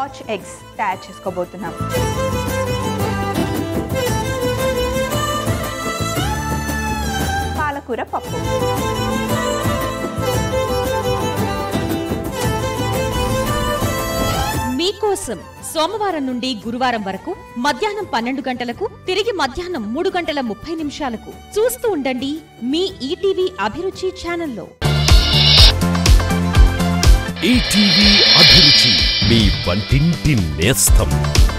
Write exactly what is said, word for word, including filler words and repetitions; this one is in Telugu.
స్కాచ్ ఎగ్స్ తయారు చేసుకోబోతున్నాం. పాలకూర పప్పు, మీకోసం సోమవారం నుండి గురువారం వరకు మధ్యాహ్నం పన్నెండు గంటలకు, తిరిగి మధ్యాహ్నం మూడు గంటల ముప్పై నిమిషాలకు చూస్తూ ఉండండి మీ ఈటీవీ అభిరుచి ఛానల్లో. ఈటీవీ అభిరుచి, మీ వంటింటి నేస్తం.